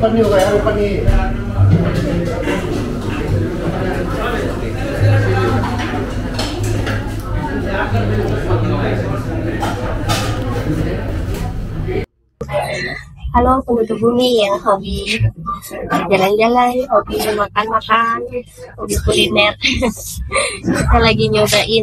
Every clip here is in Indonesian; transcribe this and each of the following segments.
Halo penduduk bumi yang hobi jalan-jalan, hobi makan-makan, hobi kuliner. Kita lagi nyobain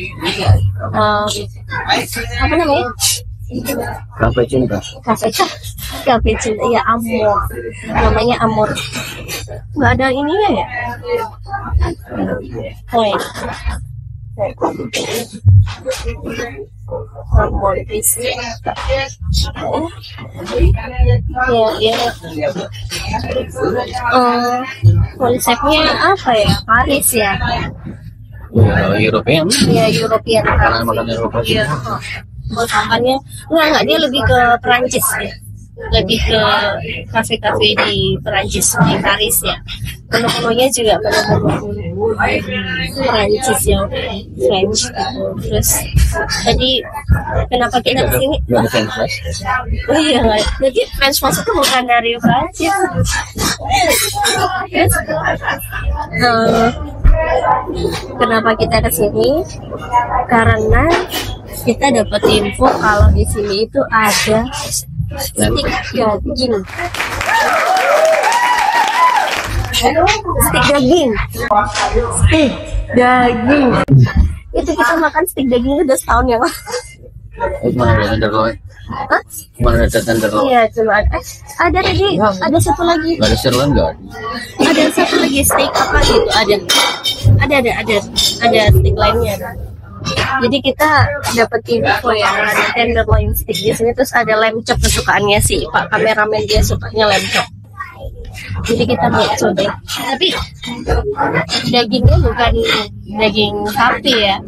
apa namanya? Kafe cinta. Kafe cinta, ya Amor. Namanya Amor. Nggak ada ininya ya? Oh ya. Amor isi. Konsepnya apa ya? Paris ya? European. Ya, European. Makan Eropa. Iya. Makannya enggak, dia lebih ke Perancis ya. Lebih ke kafe-kafe di Perancis, di Paris ya. Menu-menunya juga menu-menu Perancis yang French gitu. Terus tadi kenapa kita kesini? Oh iya, jadi French fries itu bukan dari Perancis. Yes. Kenapa kita kesini? Karena kita dapat info kalau di sini itu ada stik daging. Stik daging. Itu kita makan stik daging udah setahun yang lalu. Mana ada tenderloin? Hah? Mana ada tenderloin? Iya, cuma ada tadi, ada satu lagi. Nggak ada sirloin nggak? Ada satu lagi steak apa gitu, ada steak lainnya. Jadi kita dapat info ya, ada tenderloin steak di sini, terus ada lamb chop kesukaannya si Pak kameramen, dia sukanya lamb chop. Jadi kita mau coba, tapi dagingnya bukan daging sapi ya.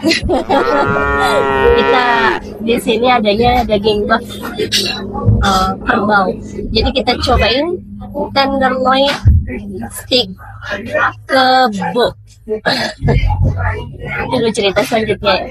Kita di sini adanya daging buff kerbau. Jadi kita cobain tenderloin steak kebo. Dulu cerita selanjutnya ya.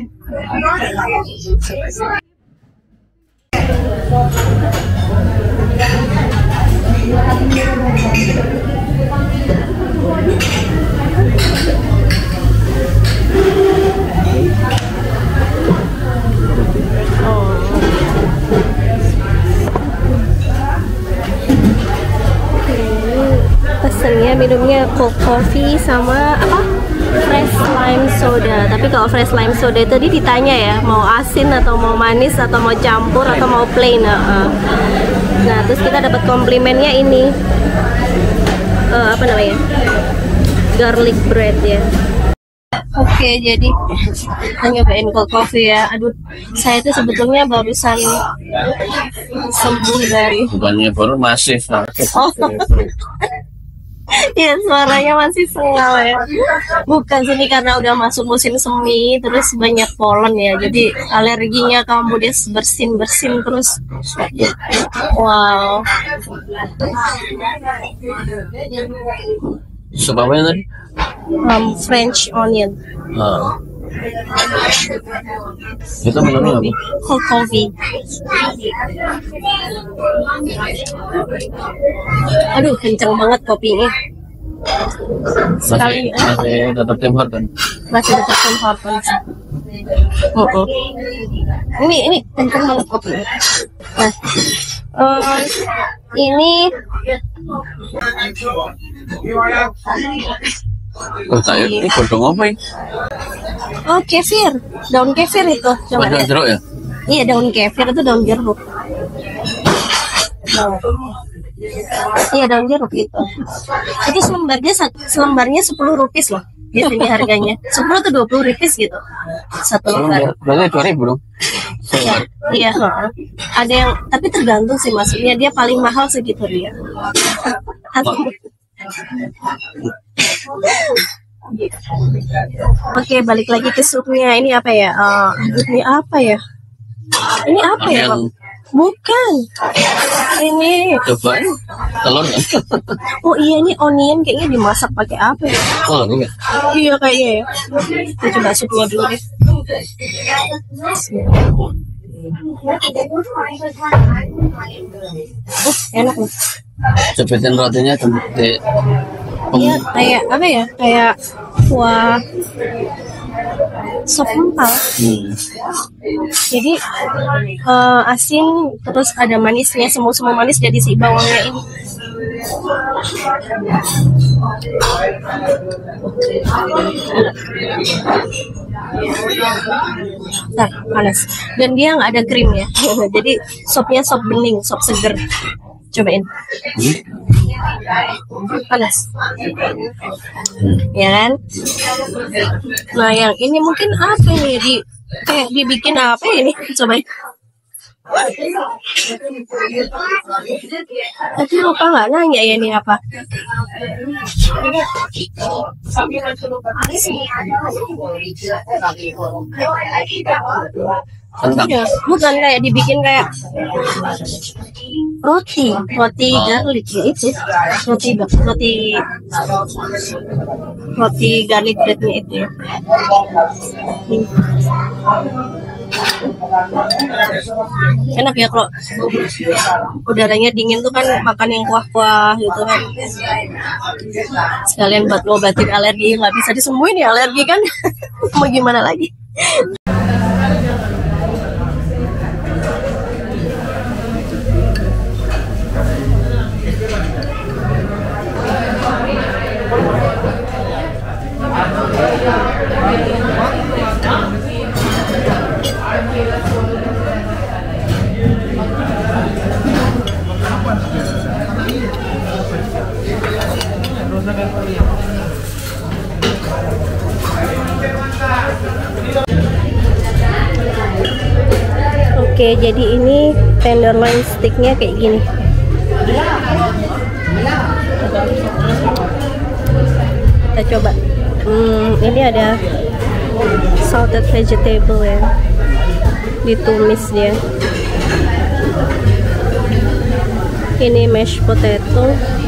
Pesennya minumnya cold coffee sama apa? Fresh lime soda. Tapi kalau fresh lime soda tadi ditanya ya, mau asin atau mau manis atau mau campur atau mau plain. Nah, terus kita dapat komplimennya ini apa namanya? Garlic bread ya. Oke, jadi kita nyobain cold coffee ya. Aduh, saya tuh sebetulnya barusan sembuh dari. Bukannya baru masih. Oh. Ya, suaranya masih sengal ya. Bukan sini karena udah masuk musim semi, terus banyak pollen ya. Jadi alerginya kamu dia bersin terus. Wow. Sup apa ya tadi? French onion. Itu menunya apa? Cold coffee. Aduh, kencang banget kopinya. Sekali masih tetap Tim Horton. Masih tetap Tim Horton. Ini kencang banget kopinya. Nah, ini Ini kodong apa ya? oh, kefir, daun kefir itu. Coba Daun jeruk ya? Iya, daun kefir itu daun jeruk. Iya, daun jeruk itu. Itu selembarnya 10 rupiah loh. Di sini harganya 10 atau 20 rupiah gitu. Satu lembar. Berarti 2.000 dong. Iya. Ada yang, tapi tergantung sih, maksudnya dia paling mahal segitu dia. Oke, balik lagi ke supnya. Ini apa ya? Ini apa ya? Ini apa ya, Bang? Bukan. Ini Coba telur kan? oh iya, ini onion kayaknya dimasak pakai apa ya? Oh, enggak. Iya kayaknya ya. Kita coba supnya dulu deh. Enak nih. Cepetin rotinya seperti Iya, kayak apa ya? Kayak kuah sop empal. Jadi asin terus ada manisnya, semua manis dari si bawangnya ini. Nah, panas. Dan dia nggak ada krim ya. Jadi sopnya sop bening, sop seger. Cobain. Panas. Ya kan? Nah, yang ini mungkin apa ini? Kayak dibikin apa ini? Cobain. Tadi lupa nggak nanya ya ini apa? kentang. Ya, bukan kayak dibikin kayak roti garlic ya itu roti garlic breadnya itu ya. Enak ya kalau udaranya dingin tuh kan makan yang kuah-kuah gitu kan. Sekalian buat ngobatin alergi, nggak bisa disembuhin ya alergi kan. Mau gimana lagi? Oke, jadi ini tenderloin sticknya kayak gini. Kita coba. Ini ada salted vegetable ya, ditumis dia. Ini mashed potato.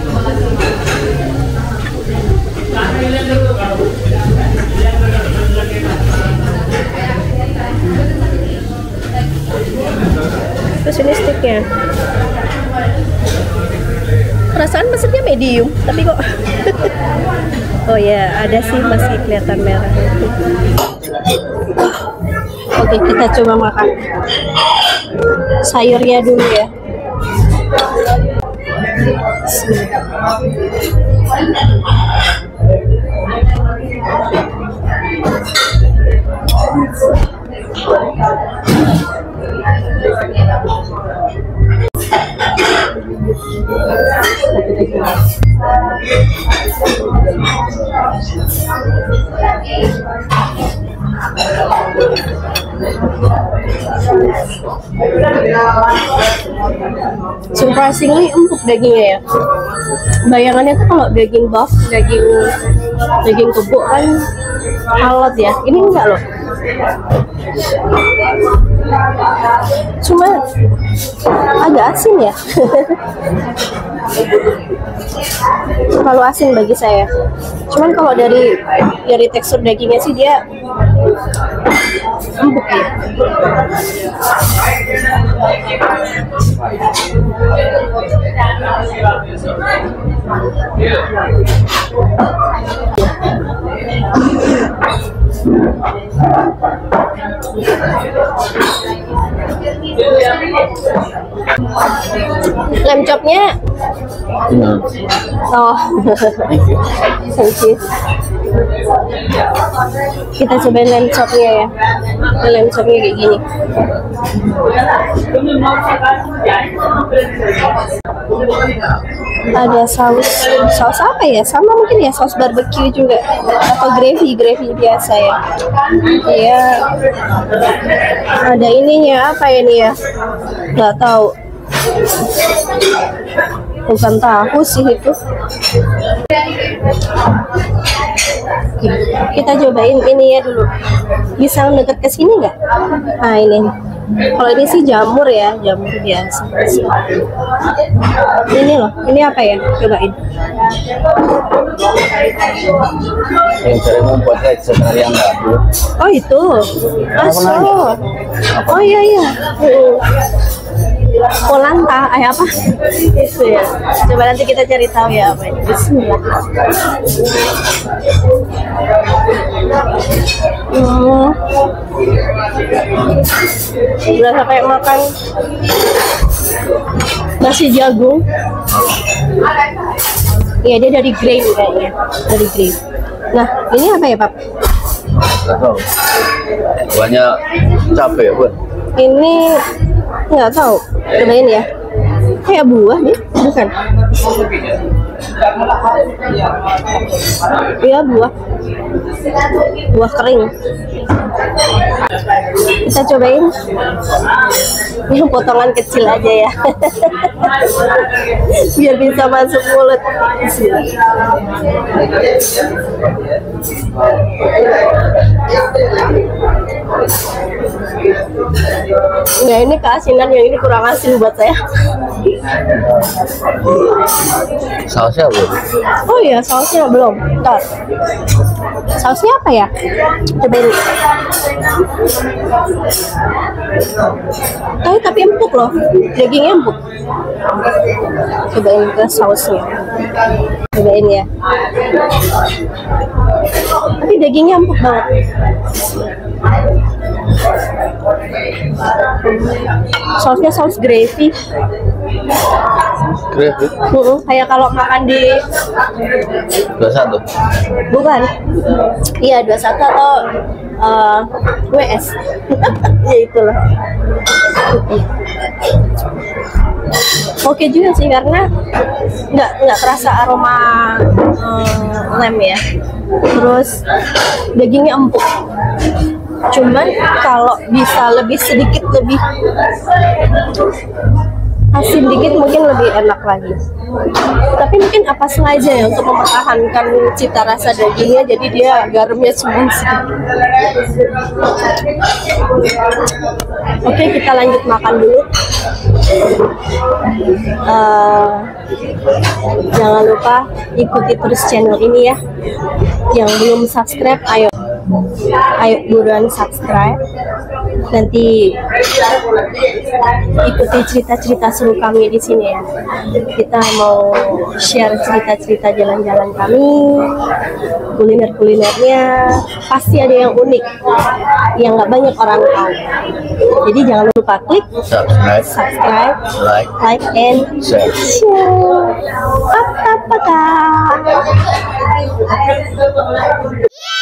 Terus ini sticknya. Perasaan mesennya medium, tapi kok oh ya, ada sih masih kelihatan merah. Oke, kita coba makan sayurnya dulu ya. Surprisingly empuk dagingnya ya. Bayangannya tuh kalau daging buff, daging kebo kan alot ya. Ini enggak loh. Cuma agak asin ya. Terlalu asin bagi saya. Cuman kalau dari tekstur dagingnya sih dia empuk ya. Lamb chopnya oh thank you. Kita cobain lamb chopnya ya. Lamb chopnya kayak gini. Ada saus apa ya? Sama mungkin ya, saus barbecue juga atau gravy biasa ya. Iya. Ada ininya apa ini ya? Nggak tahu. Bukan tahu sih itu. Kita cobain ini ya dulu. Bisa deket ke sini nggak? Nah ini. Kalau ini sih jamur ya, jamur biasa. Ini loh, ini apa ya? Cobain. Yang cari membuatnya sebenarnya enggak bu. Oh itu, aso. Oh iya iya. polanta, apa? Itu ya. Coba nanti kita cari tahu ya apa ini. Bismillah. Udah sampai makan nasi jagung. Iya, dia dari grain kayaknya, dari grain. Nah, ini apa ya, Pak? Nggak tahu. Banyak capek ya, buat. Ini nggak tahu. Cobain ya. Kayak buah nih, bukan? Iya, buah. Buah kering. Kita cobain yang potongan kecil aja ya. Biar bisa masuk mulut. Ya, ini keasinan, yang ini kurang asin buat saya. Sausnya apa? Oh iya, sausnya belum. Ntar. Sausnya apa ya? Cobain. Tapi empuk loh. Dagingnya empuk. Cobain ke sausnya. Cobain ya. Tapi dagingnya empuk banget. Sausnya saus gravy. Gravy? Kayak kalau makan di 21. bukan, iya 21 atau WS. Ya itulah. Oke juga sih, karena nggak terasa aroma lem ya. Terus dagingnya empuk. Cuman kalau bisa lebih sedikit lebih asin dikit mungkin lebih enak lagi. Tapi mungkin apa sengaja ya untuk mempertahankan cita rasa dagingnya, jadi dia garamnya cuma sedikit. Oke, kita lanjut makan dulu. Jangan lupa ikuti terus channel ini ya. Yang belum subscribe, ayo buruan subscribe. Nanti ikuti cerita-cerita seru kami di sini ya. Kita mau share cerita-cerita jalan-jalan kami, kuliner-kulinernya. Pasti ada yang unik, yang nggak banyak orang tahu. Jadi jangan lupa klik subscribe, like and share. Apa-apa.